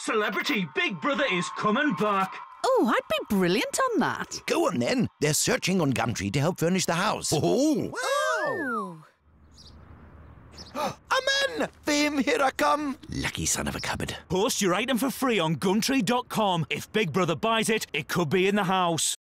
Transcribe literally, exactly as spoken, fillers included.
Celebrity Big Brother is coming back. Oh, I'd be brilliant on that. Go on then. They're searching on Gumtree to help furnish the house. Oh! Oh. A man! Fame, here I come. Lucky son of a cupboard. Post your item for free on Gumtree dot com. If Big Brother buys it, it could be in the house.